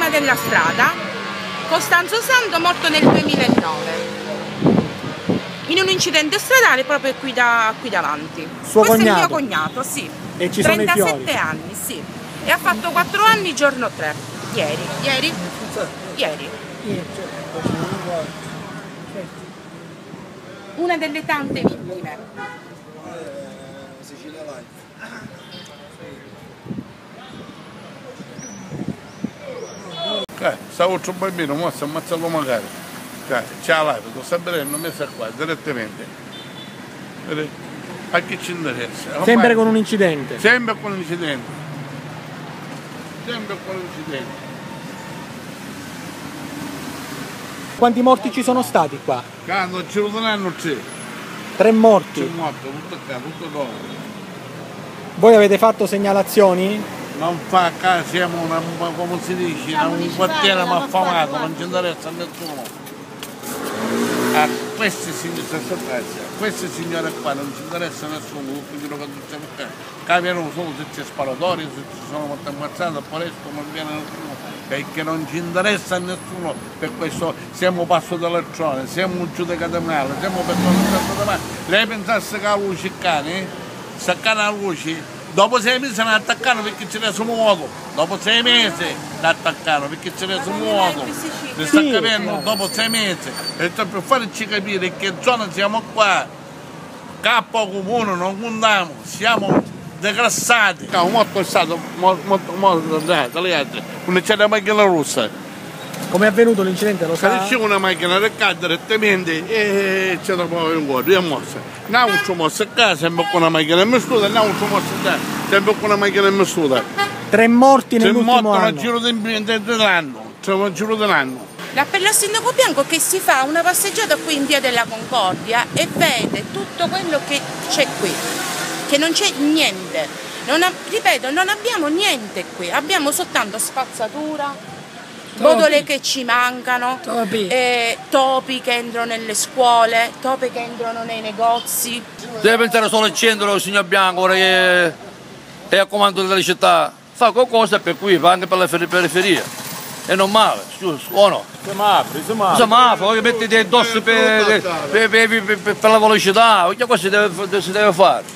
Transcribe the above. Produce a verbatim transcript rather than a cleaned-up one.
Prima della strada, Costanzo Santo, morto nel duemilanove. In un incidente stradale proprio qui, da, qui davanti. Suo Questo cognato? è il mio cognato, sì. E ci sono i fiori? trentasette anni, sì. E ha fatto quattro anni giorno tre. Ieri. Ieri? Ieri. Una delle tante vittime. Eh, stavo un bambino, mo si è ammazzato magari. Eh, c'è la live, lo sta vedendo, messa qua direttamente. Vedi? A chi ci interessa? Ormai, Sempre con un incidente? Sempre con un incidente. Sempre con un incidente. Quanti morti ci sono stati qua? Quando ci un c'è. Tre morti? C'è morto, tutto qua, tutto dopo. Voi avete fatto segnalazioni? Non fa caso, siamo una, come si dice, un quartiere malfamato, non ci interessa a nessuno. A queste signore, queste signore qua non ci interessa a nessuno, tutto quello che succede qua. Cambiano solo se c'è sparatorio, se ci sono molto ammazzate, poi resto non viene nessuno, perché non ci interessa a nessuno, per questo siamo passo d'elettrone, siamo giudicati male, siamo persone da male. Lei pensasse che la luce cane, staccare la luce, dopo sei mesi ne attaccano perché ce ne sono modo, dopo sei mesi ne attaccano perché ce ne sono modo, ne sta capendo dopo sei mesi, e per farci capire in che zona siamo qua, capo comune non condiamo, siamo declassati. Siamo molto stato, molto, molto, molto, non c'è la macchina rossa. Come è avvenuto l'incidente, lo sa? C'è una macchina del carro direttamente e c'è da poi in cuore, è mossa. Non ho mosso a casa, sempre con una macchina messuta, non ho mosso a casa, sempre con una macchina messuta. Tre morti nell'ultimo anno? Tre morti nel giro dell'anno, cioè nel giro dell'anno. L'appello al sindaco Bianco che si fa una passeggiata qui in via della Concordia e vede tutto quello che c'è qui, che non c'è niente. Non ha, ripeto, non abbiamo niente qui, abbiamo soltanto spazzatura, botole che ci mancano, topi. Eh, topi che entrano nelle scuole, topi che entrano nei negozi. Deve pensare solo al centro, il signor Bianco, che è a comando della città, fa qualcosa per qui, va anche per le periferie. È normale, o no? Semafori, semafori. Semafori, mettiti addosso per, per, per, per, per la velocità, cosa si deve, si deve fare?